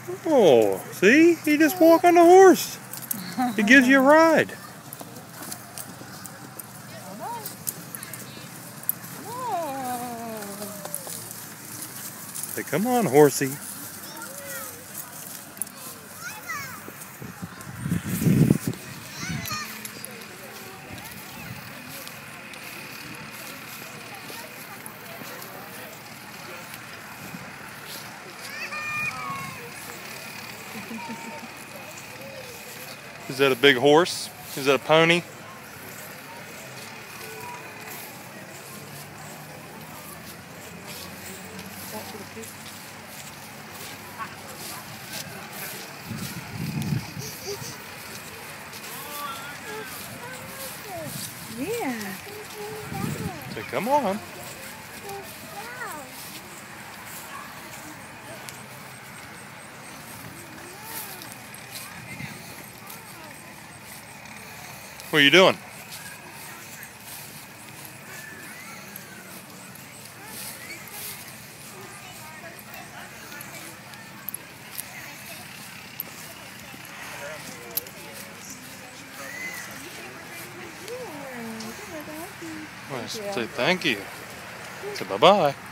Oh, see? He just walk on the horse. He gives you a ride. Say, come on, horsey. Is that a big horse? Is that a pony? Yeah. Say, come on. What are you doing? Well, say thank you. Say bye-bye.